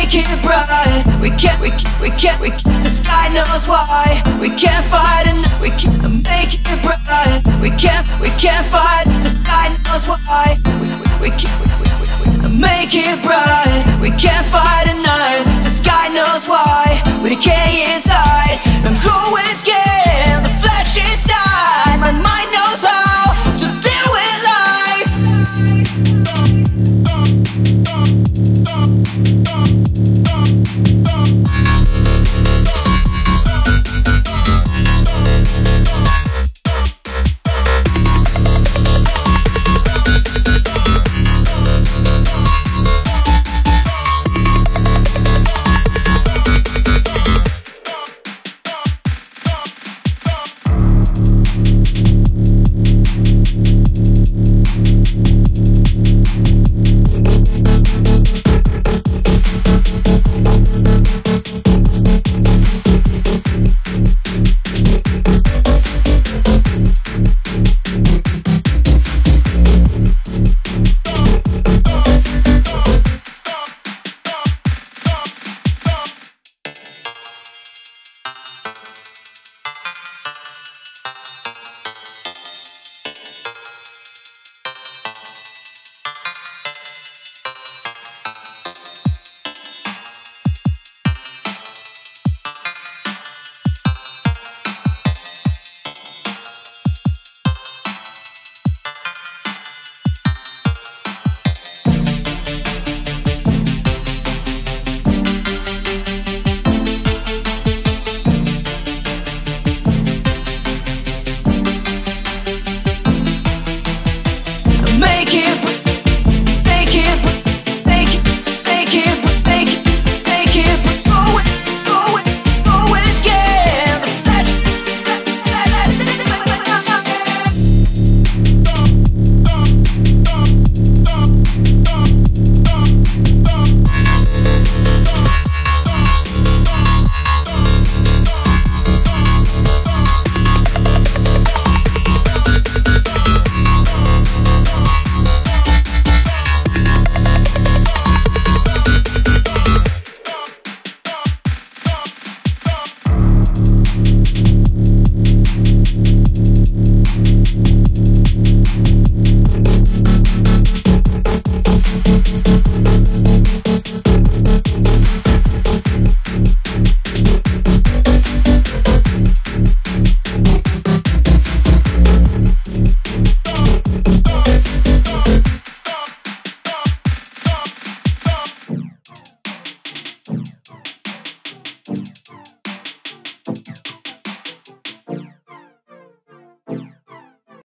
make it bright. We can't, the sky knows why. We can't fight and we can't make it bright. We can't fight, the sky knows why. We can't make it bright. We can't